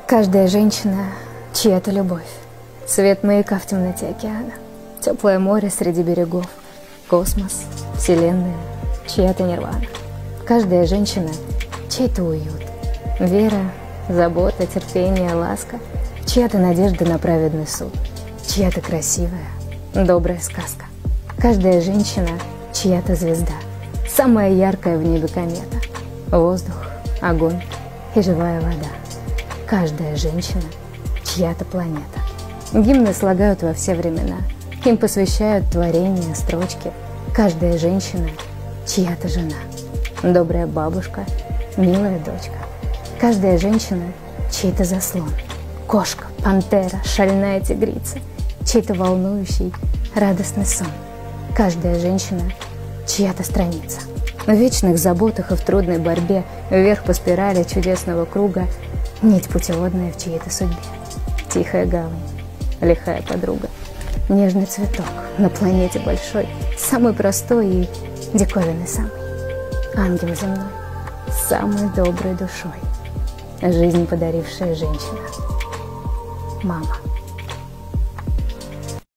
Каждая женщина — чья-то любовь. Свет маяка в темноте океана. Теплое море среди берегов. Космос, вселенная, чья-то нирвана. Каждая женщина — чей-то уют. Вера, забота, терпение, ласка. Чья-то надежда на праведный суд. Чья-то красивая, добрая сказка. Каждая женщина — чья-то звезда. Самая яркая в небе комета. Воздух, огонь и живая вода. Каждая женщина — чья-то планета. Гимны слагают во все времена. Им посвящают творения, строчки. Каждая женщина — чья-то жена. Добрая бабушка, милая дочка. Каждая женщина — чей-то заслон. Кошка, пантера, шальная тигрица. Чей-то волнующий, радостный сон. Каждая женщина — чья-то страница. В вечных заботах и в трудной борьбе, вверх по спирали чудесного круга, нить путеводная в чьей-то судьбе. Тихая гавань, лихая подруга. Нежный цветок на планете большой, самый простой и диковинный самый. Ангел земной, с самой доброй душой. Жизнь подарившая женщина. Мама.